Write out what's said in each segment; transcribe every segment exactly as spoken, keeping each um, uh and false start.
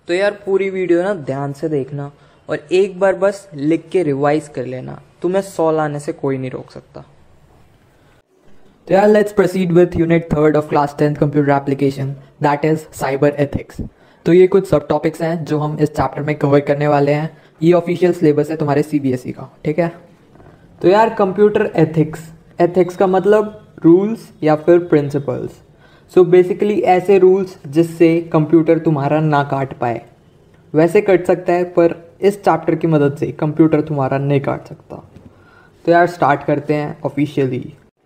तो यार पूरी वीडियो ना ध्यान से देखना और एक बार बस लिख के रिवाइज कर लेना, तुम्हें सौ लाने से कोई नहीं रोक सकता। तो यार let's proceed with unit third of class tenth computer application, that is cyber ethics. तो ये कुछ सब टॉपिक्स हैं जो हम इस चैप्टर में कवर करने वाले हैं। ये ऑफिशियल सिलेबस है तुम्हारे सीबीएसई का, ठीक है। तो यार कंप्यूटर एथिक्स, एथिक्स का मतलब रूल्स या फिर प्रिंसिपल्स। सो बेसिकली ऐसे रूल्स जिससे कंप्यूटर तुम्हारा ना काट पाए। वैसे कट सकता है पर इस चैप्टर की मदद से कंप्यूटर तुम्हारा नहीं काट सकता। तो यार स्टार्ट करते हैं officially.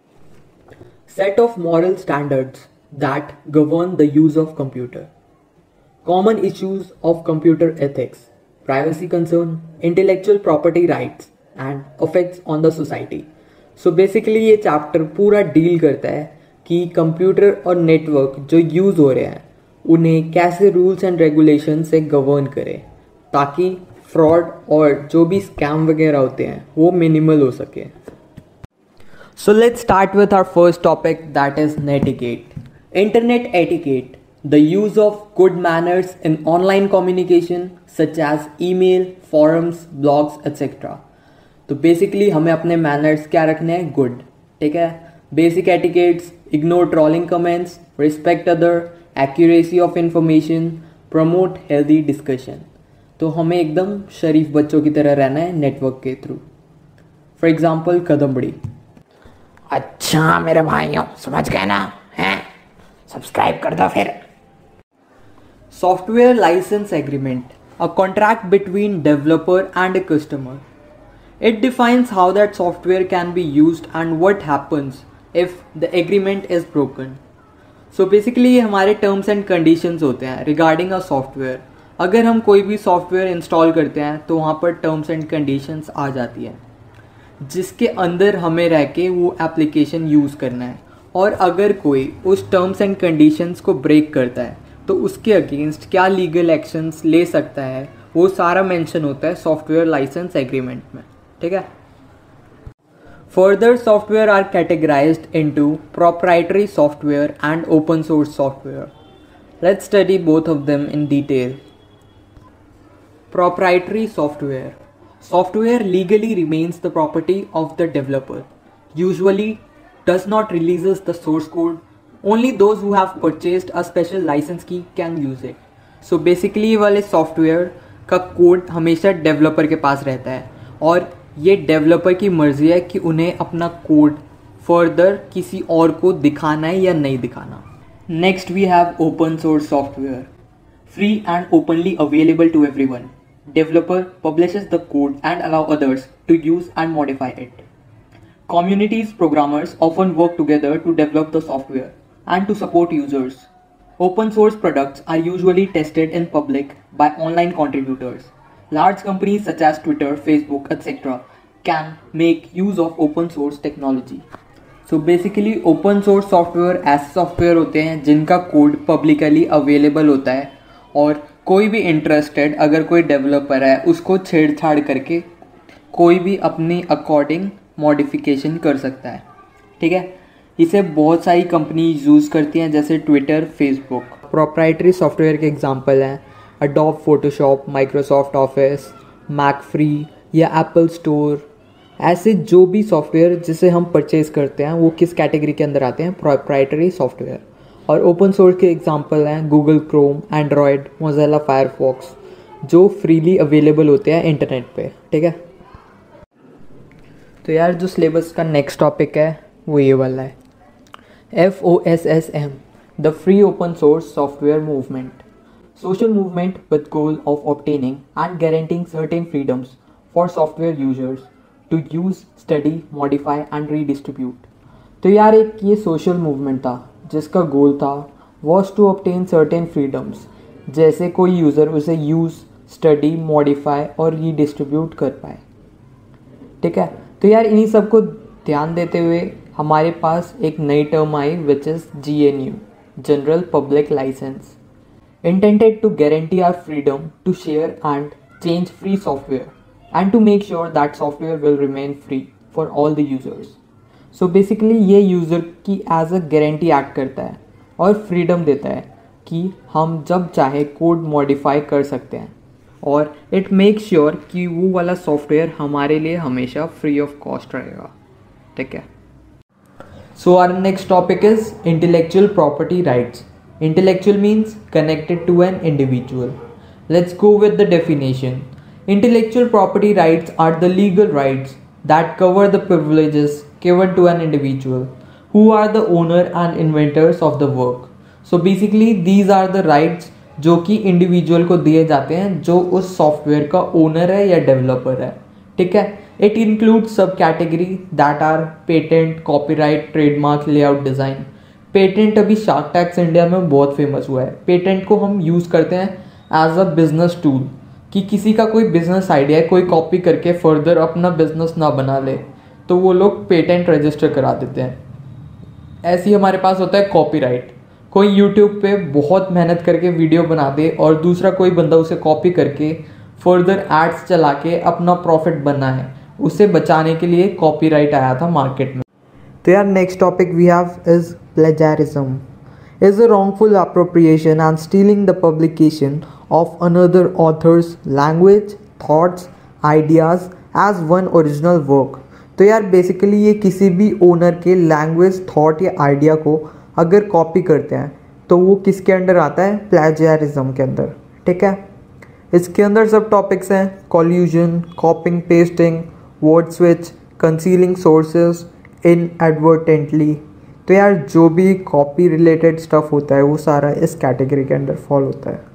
Set of moral standards that govern the use of computer, common issues of computer ethics, privacy concern, intellectual property rights and effects on the society. So basically ये चैप्टर पूरा डील करता है कि computer और network जो use हो रहे हैं उन्हें कैसे रूल्स एंड रेगुलेशन से गवर्न करें ताकि फ्रॉड और जो भी स्कैम वगैरह होते हैं वो मिनिमल हो सके। So let's start with our first topic, that is netiquette. Internet etiquette, the use of good manners in online communication such as email, forums, blogs etcetera. तो बेसिकली हमें अपने मैनर्स क्या रखने हैं, गुड, ठीक है। Basic etiquettes, ignore trolling comments, respect other, accuracy of information, promote healthy discussion. तो हमें एकदम शरीफ बच्चों की तरह रहना है नेटवर्क के थ्रू। For example कदम्बड़ी। अच्छा मेरे भाइयों, समझ गए ना, हैं? सब्सक्राइब कर दो फिर। Software license agreement, a contract between developer and a customer. It defines how that software can be used and what happens if the agreement is broken. So basically ये हमारे terms and conditions होते हैं regarding a software. अगर हम कोई भी software install करते हैं तो वहाँ पर टर्म्स एंड कंडीशंस आ जाती है जिसके अंदर हमें रह के वो एप्लीकेशन यूज़ करना है। और अगर कोई उस टर्म्स एंड कंडीशंस को ब्रेक करता है तो उसके अगेंस्ट क्या लीगल एक्शंस ले सकता है वो सारा मेंशन होता है सॉफ्टवेयर लाइसेंस एग्रीमेंट में, ठीक है। Further software are categorized into proprietary software and open source software. Let's study both of them in detail. Proprietary software, software legally remains the property of the developer, usually does not releases the source code, only those who have purchased a special license key can use it. So basically ये वाले software का code हमेशा developer के पास रहता है और ये developer की मर्जी है कि उन्हें अपना कोड फर्दर किसी और को दिखाना है या नहीं दिखाना। Next we have open source software, free and openly available to everyone. Developer publishes the code and allow others to use and modify it. Communities programmers often work together to develop the software and to support users. Open source products are usually tested in public by online contributors. Large companies such as Twitter, Facebook, et cetera can make use of open source technology. So basically open source software ऐसे software होते हैं जिनका code publicly available होता है और कोई भी interested अगर कोई डेवलपर है उसको छेड़छाड़ करके कोई भी अपनी अकॉर्डिंग मॉडिफिकेशन कर सकता है, ठीक है। इसे बहुत सारी कंपनी यूज़ करती हैं जैसे ट्विटर, फेसबुक। प्रोप्राइटरी सॉफ्टवेयर के एग्जांपल हैं Adobe Photoshop, Microsoft Office, Mac free या एप्पल स्टोर। ऐसे जो भी सॉफ्टवेयर जिसे हम परचेज करते हैं वो किस कैटेगरी के अंदर आते हैं, प्रोप्राइटरी सॉफ्टवेयर। और ओपन सोर्स के एग्जांपल हैं Google Chrome, Android, Mozilla Firefox, जो फ्रीली अवेलेबल होते हैं इंटरनेट पे, ठीक है। तो यार जो सिलेबस का नेक्स्ट टॉपिक है वो ये वाला है, F O S S M, the free open source software movement, social movement with goal of obtaining and guaranteeing certain freedoms for software users to use, study, modify and redistribute. तो यार एक ये social movement था जिसका goal था was to obtain certain freedoms, जैसे कोई user उसे यूज़, स्टडी, मॉडिफाई और रीडिस्ट्रीब्यूट कर पाए, ठीक है। तो यार इन्हीं सब को ध्यान देते हुए हमारे पास एक नई टर्म आई which is G N U, general public license, intended to guarantee our freedom to share and change free software and to make sure that software will remain free for all the users. So basically ये user की as a guarantee act करता है और freedom देता है कि हम जब चाहे कोड मॉडिफाई कर सकते हैं और इट मेक श्योर कि वो वाला सॉफ्टवेयर हमारे लिए हमेशा फ्री ऑफ कॉस्ट रहेगा. ठीक है. So our next topic is intellectual property rights. Intellectual means connected to an individual. Let's go with the definition. Intellectual property rights are the legal rights that cover the privileges given to an individual who are the owner and inventors of the work. So basically these are the rights जो कि individual को दिए जाते हैं जो उस software का owner है या डेवलपर है. ठीक है. इट इंक्लूड सब category that are patent, copyright, trademark, layout, design. Patent अभी शार्क टैक्स इंडिया में बहुत फेमस हुआ है. पेटेंट को हम यूज़ करते हैं एज अ बिजनेस टूल कि किसी का कोई बिजनेस आइडिया है, कोई कॉपी करके फर्दर अपना बिजनेस ना बना ले तो वो लोग पेटेंट रजिस्टर करा देते हैं. ऐसे ही हमारे पास होता है कॉपीराइट. कोई यूट्यूब पे बहुत मेहनत करके वीडियो बना दे और दूसरा कोई बंदा उसे कॉपी करके फर्दर एड्स चला के अपना प्रॉफिट बना है, उसे बचाने के लिए कॉपीराइट आया था मार्केट में. तो यार next topic we have is plagiarism. Is a wrongful appropriation and stealing the publication of another author's language, thoughts, ideas as one original work. तो यार बेसिकली ये किसी भी ओनर के लैंग्वेज, थॉट या आइडिया को अगर कॉपी करते हैं तो वो किसके अंडर आता है? प्लेजरिज्म के अंदर. ठीक है. इसके अंदर सब टॉपिक्स हैं: collusion, copying, pasting, word switch, concealing sources inadvertently. तो यार जो भी कॉपी रिलेटेड स्टफ होता है वो सारा इस कैटेगरी के अंदर फॉल होता है.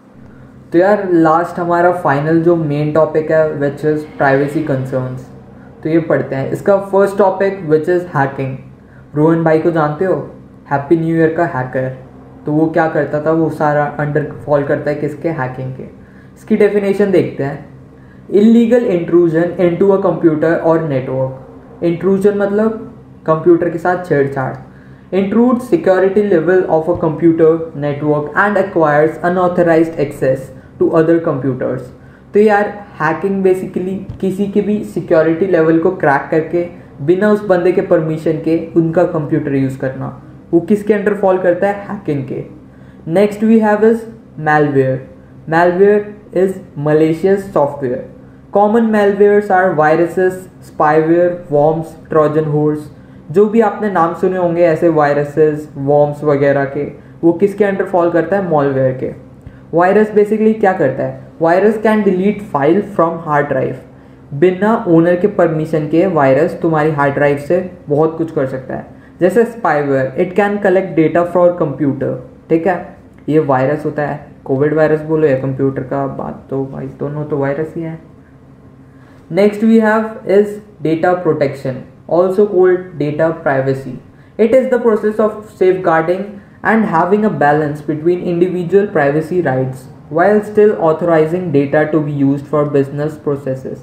तो यार लास्ट हमारा फाइनल जो मेन टॉपिक है विच इज़ प्राइवेसी कंसर्न्स. तो ये पढ़ते हैं. इसका first topic which is hacking. Rohan भाई को जानते हो, हैप्पी न्यू ईयर का हैकर. तो वो क्या करता था, वो सारा अंडर फॉल करता है किसके? हैकिंग के. इसकी डेफिनेशन देखते हैं. Illegal intrusion into a computer और नेटवर्क. इंट्रूजन मतलब कंप्यूटर के साथ छेड़छाड़. intrudes security level of a computer network and acquires unauthorized access to other computers. तो यार हैकिंग बेसिकली किसी के भी सिक्योरिटी लेवल को क्रैक करके बिना उस बंदे के परमिशन के उनका कंप्यूटर यूज़ करना, वो किसके अंडर फॉल करता है? हैकिंग के. Next we have is malware. Malware is malicious software. Common malwares are viruses, spyware, worms, trojan horse. जो भी आपने नाम सुने होंगे ऐसे वायरसेस, वॉर्म्स वगैरह के, वो किसके अंडर फॉल करता है? मॉलवेयर के. वायरस बेसिकली क्या करता है? Virus can delete file from hard drive. बिना ओनर के परमिशन के वायरस तुम्हारी हार्ड ड्राइव से बहुत कुछ कर सकता है. जैसे spyware, it can collect data for computer. ठीक है. ये वायरस होता है. कोविड वायरस बोलो या कंप्यूटर का, बात तो भाई दोनों तो वायरस ही है. Next we have is data protection, also called data privacy. It is the process of safeguarding and having a balance between individual privacy rights while still authorizing data to be used for business processes.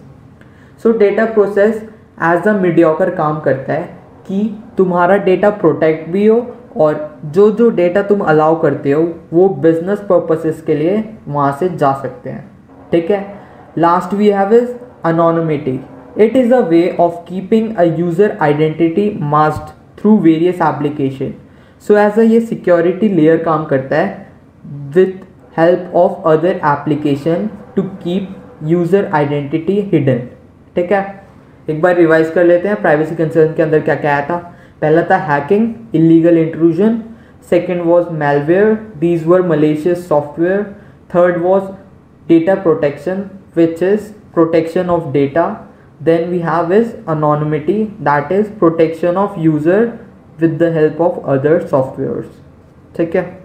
So data process as a mediocre काम करता है कि तुम्हारा data protect भी हो और जो जो डेटा तुम अलाउ करते हो वो बिजनेस पर्पसेस के लिए वहाँ से जा सकते हैं. ठीक है. Last we have is anonymity. It is a way of keeping a user identity masked through various application. So as a ये security layer काम करता है with help of other application to keep user identity hidden. ठीक है. एक बार revise कर लेते हैं. प्राइवेसी कंसर्न के अंदर क्या क्या आया था? पहला था hacking, illegal intrusion. Second was malware, these were malicious software. Third was data protection, which is protection of data. Then we have is anonymity, that is protection of user with the help of other softwares. ठीक है.